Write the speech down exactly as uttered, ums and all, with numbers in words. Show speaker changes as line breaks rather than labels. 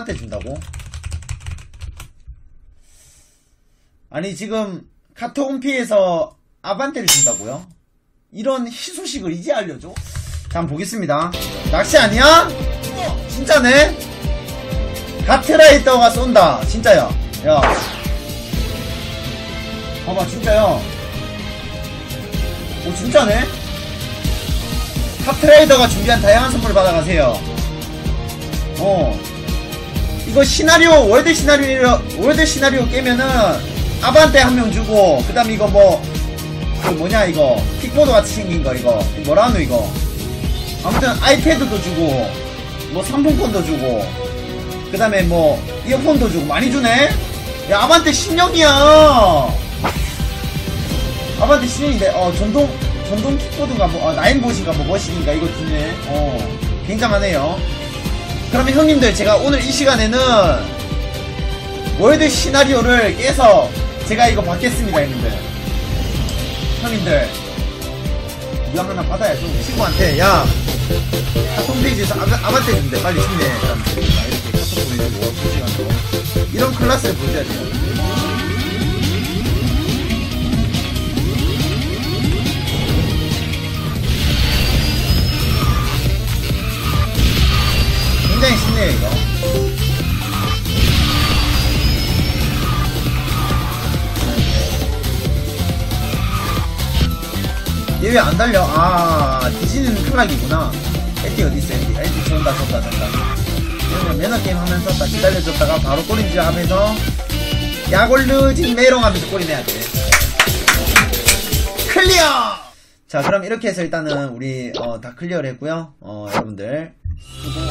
아반떼 준다고? 아니 지금 카톡홈피에서 아반떼를 준다고요? 이런 희소식을 이제 알려줘? 자 한번 보겠습니다. 낚시 아니야? 어, 진짜네? 가트라이더가 쏜다. 진짜야. 야 봐봐 진짜야. 오 진짜네? 카트라이더가 준비한 다양한 선물을 받아가세요. 어 이거 시나리오 월드 시나리오 월드 시나리오 깨면은 아반떼 한 명 주고, 그 다음에 이거 뭐 그 뭐냐 이거 킥보드 같이 생긴 거 이거 뭐라 하노 이거 아무튼 아이패드도 주고 뭐 상품권도 주고 그 다음에 뭐 이어폰도 주고 많이 주네? 야 아반떼 신형이야. 아반떼 신형인데 어 전동 전동 킥보드인가 뭐 어, 나인봇인가 뭐 머신인가 이거 주네. 어 굉장하네요. 그러면 형님들 제가 오늘 이 시간에는 월드 시나리오를 깨서 제가 이거 받겠습니다 형님들. 형님들 이거 하나 받아야죠. 친구한테 야 카톡페이지에서 아반떼 준대 빨리 신내. 이렇게 카톡 보내주고 두 시간도 이런 클래스를 보여줘야 돼요. 굉장히 신네요 이거. 얘 왜 안 달려? 아 디즈니는 클락이구나. 에티 어딨어 에티. 에티 전다 전다 전다. 얘는 매너게임 하면서 딱 기다려줬다가 바로 꼬림질 하면서 야골르진 메롱 하면서 꼬림해야 돼. 클리어! 자 그럼 이렇게 해서 일단은 우리 어, 다 클리어를 했고요. 어 여러분들 수고